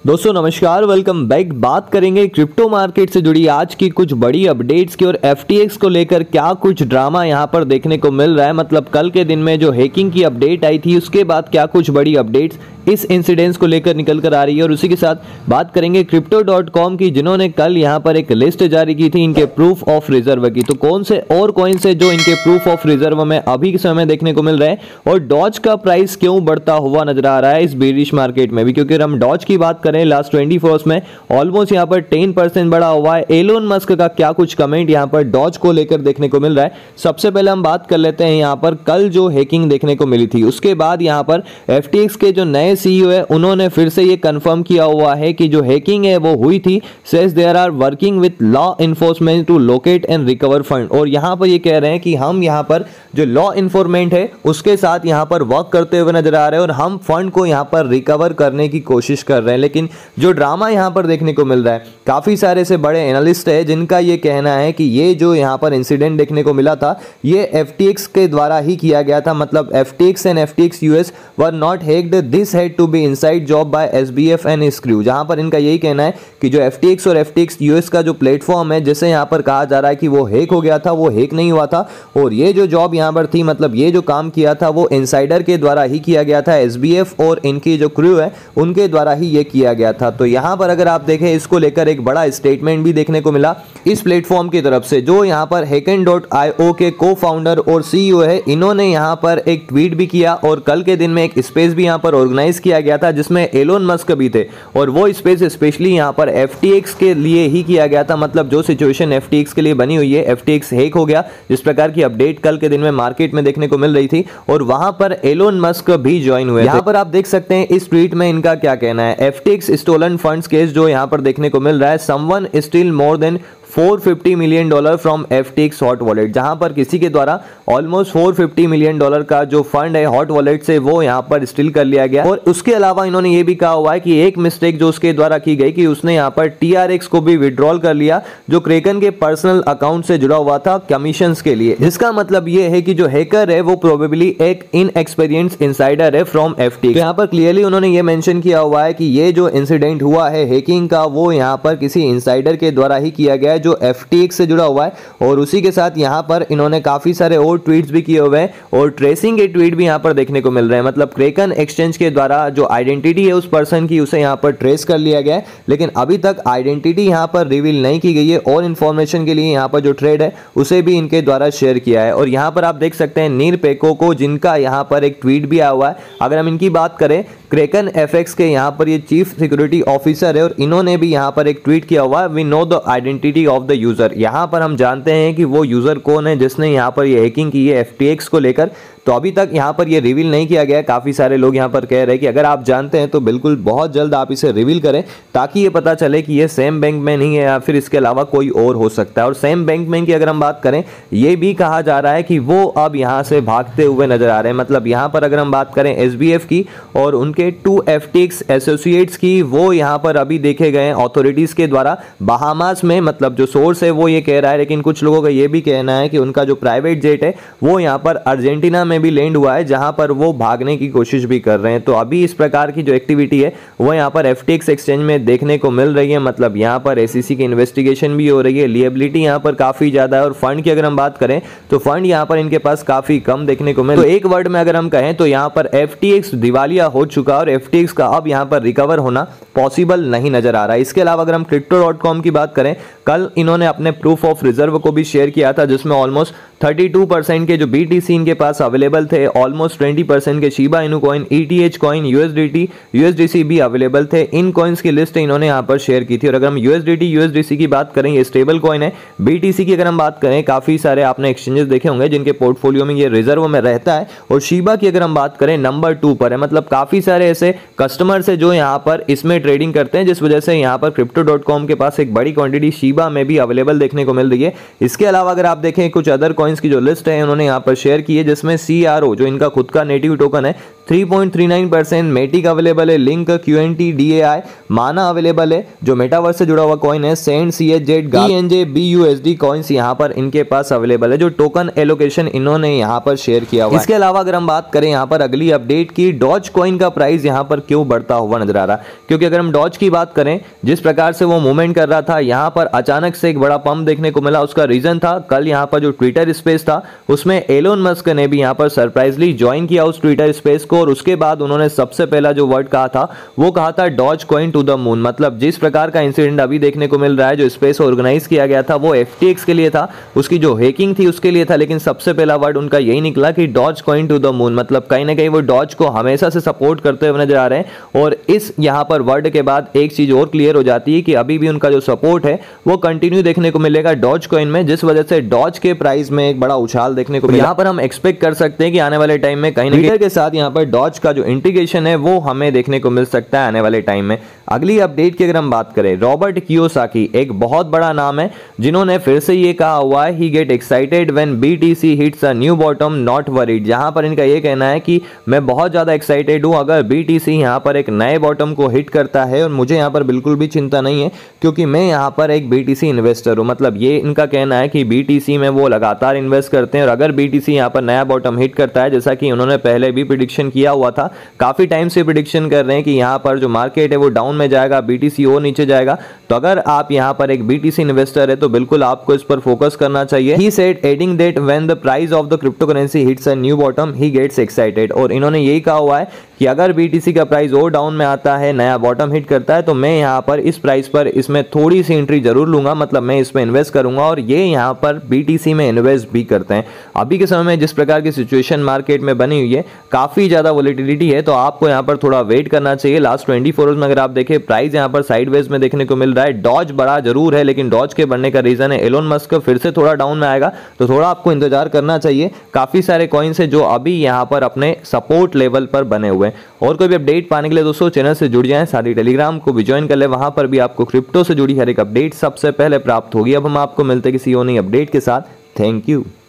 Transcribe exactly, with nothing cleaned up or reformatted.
दोस्तों नमस्कार, welcome back. बात करेंगे क्रिप्टो मार्केट से जुड़ी आज की कुछ बड़ी अपडेट्स की और एफ टी एक्स को लेकर क्या कुछ ड्रामा यहां पर देखने को मिल रहा है। मतलब कल के दिन में जो हैकिंग की अपडेट आई थी उसके बाद क्या कुछ बड़ी अपडेट्स इस इंसिडेंस को लेकर निकल कर आ रही है। और उसी के साथ बात करेंगे क्रिप्टो डॉट कॉम की, जिन्होंने कल यहां पर एक लिस्ट जारी की थी इनके प्रूफ ऑफ रिजर्व की। तो कौन से और कॉइन्स है जो इनके प्रूफ ऑफ रिजर्व में अभी के समय में देखने को मिल रहे हैं और डॉज का प्राइस क्यों बढ़ता हुआ नजर आ रहा है इस बेरिश मार्केट में भी। क्योंकि अगर हम डॉज की बात करें लास्ट ट्वेंटी फोर आवर्स में ऑलमोस्ट यहां पर टेन परसेंट बढ़ा हुआ है। एलोन मस्क का क्या कुछ कमेंट यहां पर डॉज को लेकर देखने को मिल रहा है। सबसे पहले हम बात कर लेते हैं यहां पर कल जो हैकिंग देखने को मिली थी उसके बाद यहां पर एफ टी एक्स के जो नए सी ई ओ है उन्होंने फिर से ये कंफर्म किया हुआ है कि जो हैकिंग है वो हुई थी। Says there are working with law enforcement to locate and recover fund. और यहां पर ये कह रहे हैं कि हम यहां पर जो लॉ इन्फोर्समेंट है उसके साथ यहां पर वर्क करते हुए नजर आ रहे हैं और हम फंड को यहां पर रिकवर करने की कोशिश कर रहे हैं। लेकिन जो ड्रामा यहां पर देखने को मिल रहा है, काफी सारे से बड़े एनालिस्ट है जिनका ये कहना है कि ये जो यहां पर इंसिडेंट देखने को मिला था ये एफ टी एक्स के द्वारा ही किया गया था। मतलब F T X and F T X US were not hacked, this had to be inside job by S B F and screw. जहां पर इनका यही कहना है कि जो एफ टी एक्स और एफ टी एक्स यूएस का जो प्लेटफॉर्म है जिसे यहां पर कहा जा रहा है कि वो हैक हो गया था, वो हैक नहीं हुआ था। और ये जो जॉब यहां पर थी, मतलब ये जो काम किया था वो इनसाइडर के द्वारा ही किया गया था। एस बी एफ और इनकी जो क्रू है उनके द्वारा ही ये किया गया था। तो यहां पर अगर आप देखें इसको लेकर एक बड़ा स्टेटमेंट भी देखने को मिला इस प्लेटफॉर्म की तरफ से। जो यहां पर हैकन डॉट आई ओ के को फाउंडर और सी ई ओ है, इन्होंने यहां पर एक ट्वीट भी किया और कल के दिन में एक स्पेस भी यहां पर ऑर्गेनाइज किया गया था जिसमें एलोन मस्क भी थे। और वो स्पेस स्पेशली यहां पर एफ टी एक्स के लिए ही किया गया था। मतलब जो सिचुएशन एफ टी एक्स के लिए बनी हुई है, एफ टी एक्स हैक हो गया जिस प्रकार की अपडेट कल के दिन में मार्केट में देखने को मिल रही थी और वहां पर एलोन मस्क भी ज्वाइन हुए। यहां पर आप देख सकते हैं इस ट्वीट में इनका क्या कहना है। F T X stolen funds case जो यहां पर देखने को मिल रहा है, someone steal more than four fifty million dollar from F T X hot wallet. जहां पर किसी के द्वारा almost four fifty million dollar का जो फंड है हॉट वॉलेट से वो यहां पर स्टील कर लिया गया। और उसके अलावा इन्होंने ये भी कहा हुआ है कि एक मिस्टेक जो उसके द्वारा की गई कि उसने यहां पर टी आर एक्स को भी विड्रॉल कर लिया जो क्रेकन के पर्सनल अकाउंट से जुड़ा हुआ था कमीशंस के लिए। जिसका मतलब ये है कि जो हैकर है वो प्रोबेबली एक इनएक्सपीरियंस इनसाइडर है फ्रॉम एफ टी एक्स। यहां पर क्लियरली उन्होंने ये मेंशन किया हुआ है कि ये जो इंसिडेंट हुआ है हैकिंग का वो यहां पर किसी इनसाइडर के द्वारा ही किया गया है जो एफ टी एक्स से जुड़ा हुआ है। और उसी के साथ यहां पर इन्होंने काफी सारे और ट्वीट्स भी किए हुए हैं और ट्रेसिंग के ट्वीट भी यहां पर देखने को मिल रहे हैं। मतलब क्रेकन एक्सचेंज के द्वारा जो आइडेंटिटी है उस पर्सन की उसे यहां पर ट्रेस कर लिया गया है, लेकिन अभी तक आइडेंटिटी यहां पर रिवील नहीं की गई है। और इंफॉर्मेशन के लिए यहां पर जो ट्रेड है उसे भी इनके द्वारा शेयर किया है। और यहां पर आप देख सकते हैं नीर पेको को, जिनका यहां पर एक ट्वीट भी आया हुआ है। अगर हम इनकी बात करें, क्रेकन एफ एक्स के यहां पर ये चीफ सिक्योरिटी ऑफिसर है और इन्होंने भी यहां पर एक ट्वीट किया हुआ है, we know the identity of the user. यहां पर हम जानते हैं कि वो यूजर कौन है जिसने यहां पर ये हैकिंग की है एफ टी एक्स को लेकर। तो अभी तक यहां पर ये रिवील नहीं किया गया है। काफी सारे लोग यहां पर कह रहे हैं कि अगर आप जानते हैं तो बिल्कुल बहुत जल्द आप इसे रिवील करें ताकि ये पता चले कि ये सैम बैंकमैन ही है या फिर इसके अलावा कोई और हो सकता है। और सैम बैंकमैन की अगर हम बात करें, ये भी कहा जा रहा है कि वो अब यहां से भागते हुए नजर आ रहे हैं। मतलब यहां पर अगर हम बात करें एस बी एफ की और उनके two F T X associates की, वो यहां पर अभी देखे गए अथॉरिटीज के द्वारा बहामास में। मतलब जो सोर्स है वो ये कह रहा है, लेकिन कुछ लोगों का ये भी कहना है कि उनका जो प्राइवेट जेट है वो यहां पर अर्जेंटीना में भी लैंड हुआ है जहां पर वो भागने की कोशिश भी कर रहे हैं। तो अभी इस प्रकार की जो एक्टिविटी है वो यहां पर एफ टी एक्स एक्सचेंज में देखने को मिल रही है। मतलब यहां पर ए सी सी की इन्वेस्टिगेशन भी हो रही है, लिएबिलिटी यहां पर काफी ज्यादा है। और फंड की अगर हम बात करें तो फंड यहां पर इनके पास काफी कम देखने को मिल। तो एक वर्ड में अगर हम कहें तो यहां पर एफ टी एक्स दिवालिया हो चुका और एफ टी एक्स का अब यहां पर रिकवर होना पॉसिबल नहीं नजर आ रहा है। इसके अलावा अगर हम क्रिप्टो डॉट कॉम की बात करें, कल इन्होंने अपने प्रूफ ऑफ रिजर्व को भी शेयर किया था जिसमें ऑलमोस्ट थर्टी टू परसेंट के जो बी टी सी इनके पास अवेलेबल थे, ऑलमोस्ट ट्वेंटी परसेंट के Shiba Inu coin, E T H coin, U S D T, U S D C भी अवेलेबल थे। इन कॉइन्स की लिस्ट इन्होंने यहां पर शेयर की थी। और अगर हम U S D T, U S D C की बात करें, ये स्टेबल कॉइन है। बी टी सी की अगर हम बात करें, काफी सारे आपने एक्सचेंजेस देखे होंगे जिनके पोर्टफोलियो में ये रिजर्व में रहता है। और शिबा की अगर हम बात करें नंबर टू पर है। मतलब काफी सारे ऐसे कस्टमर्स है जो यहां पर इसमें ट्रेडिंग करते हैं, जिस वजह से यहां पर क्रिप्टो डॉट कॉम के पास एक बड़ी क्वांटिटी शिबा में भी अवेलेबल देखने को मिल रही है। इसके अलावा अगर आप देखें कुछ अदर कॉइन्स की जो लिस्ट है उन्होंने यहां पर शेयर की है, जिसमें सी आर ओ जो इनका खुद का नेटिव टोकन है three point three nine percent, Matic available है, link, QNT, DAI, Mana available है जो मेटावर्स से जुड़ा हुआ कॉइन है, sand, CHZ, ENJ, BUSD coins यहाँ पर इनके पास अवेलेबल है जो टोकन एलोकेशन इन्होंने यहाँ पर शेयर किया हुआ है। इसके अलावा अगर हम बात करें यहाँ पर अगली अपडेट की, डॉज कॉइन का प्राइस यहाँ पर क्यों बढ़ता हुआ नजर आ रहा है, क्योंकि अगर हम डॉज की बात करें जिस प्रकार से वो मूवमेंट कर रहा था यहाँ पर अचानक से एक बड़ा पंप देखने को मिला। उसका रीजन था कल यहाँ पर जो ट्विटर स्पेस था उसमें एलोन मस्क ने भी यहाँ पर सरप्राइजली ज्वाइन किया उस ट्विटर स्पेस को, और उसके बाद उन्होंने सबसे पहला जो वर्ड कहा था वो कहा था Doge coin to the moon. मतलब जिस प्रकार का इंसिडेंट अभी देखने को मिल रहा है, जो स्पेस ऑर्गेनाइज किया गया था वो एफटीएक्स के लिए था, उसकी जो हैकिंग थी उसके लिए था, लेकिन सबसे पहला वर्ड उनका यही निकला कि Doge coin to the moon. मतलब कहीं ना कहीं वो डॉज को हमेशा से सपोर्ट करते हुए नजर आ रहे हैं, और इस यहाँ पर वर्ड के बाद एक चीज और क्लियर हो जाती है कि अभी भी उनका जो सपोर्ट है वो कंटिन्यू देखने को मिलेगा डॉज कॉइन में, जिस वजह से डॉज के प्राइस में एक बड़ा उछाल देखने को मिला। यहाँ पर हम एक्सपेक्ट कर सकते हैं कि आने वाले टाइम में कहीं ना कहीं के साथ यहाँ पर डॉज का जो इंटीग्रेशन है वो हमें देखने को मिल सकता है आने वाले टाइम में। अगली अपडेट की अगर हम बात करें, रॉबर्ट कियोसाकी एक बहुत बड़ा नाम है जिन्होंने फिर से ये कहा हुआ है, he get excited when BTC hits a new bottom not worried. जहां पर इनका ये कहना है कि मैं बहुत ज्यादा एक्साइटेड हूं अगर बीटीसी यहां पर एक नए बॉटम को हिट करता है, और मुझे यहां पर बिल्कुल भी चिंता नहीं है क्योंकि मैं यहां पर एक बीटीसी इन्वेस्टर हूं। मतलब ये इनका कहना है कि बीटीसी में वो लगातार इन्वेस्ट करते हैं, और अगर बीटीसी यहां पर नया बॉटम हिट करता है, जैसा कि उन्होंने पहले भी प्रिडिक्शन किया हुआ था, काफी टाइम से प्रिडिक्शन कर रहे हैं कि यहां पर जो मार्केट है वो डाउन में जाएगा, बीटीसी और नीचे जाएगा, तो अगर आप यहां पर एक बीटीसी इन्वेस्टर है तो बिल्कुल आपको इस पर फोकस करना चाहिए। He said adding that when the price of the cryptocurrency hits a new bottom he gets excited। और इन्होंने यही कहा हुआ है कि अगर बीटीसी का प्राइस और डाउन में आता है, नया बॉटम हिट करता है, तो मैं यहां पर इस प्राइस पर इसमें थोड़ी सी एंट्री जरूर लूंगा, मतलब मैं इसमें इन्वेस्ट करूंगा, और ये यहां पर बीटीसी में इन्वेस्ट भी करते हैं। अभी के समय में जिस प्रकार की सिचुएशन मार्केट में बनी हुई है, काफी ज्यादा वोलेटिलिटी है, तो आपको यहां पर थोड़ा वेट करना चाहिए। लास्ट ट्वेंटी फोर आवर्स में अगर आप देखें प्राइस यहां पर साइडवेज में देखने को मिल रहा है। डॉज बड़ा जरूर है, लेकिन डॉज के बढ़ने का रीजन है एलोन मस्क फिर से थोड़ा डाउन में आएगा, तो थोड़ा आपको इंतजार करना चाहिए। काफी सारे कॉइन्स है जो अभी यहां पर अपने सपोर्ट लेवल पर बने हुए हैं। और कोई भी अपडेट पाने के लिए दोस्तों चैनल से जुड़ जाएं, साथ ही टेलीग्राम को भी ज्वाइन कर ले, वहां पर भी आपको क्रिप्टो से जुड़ी हर एक अपडेट सबसे पहले प्राप्त होगी। अब हम आपको मिलते हैं किसी और नई अपडेट के साथ। Thank you.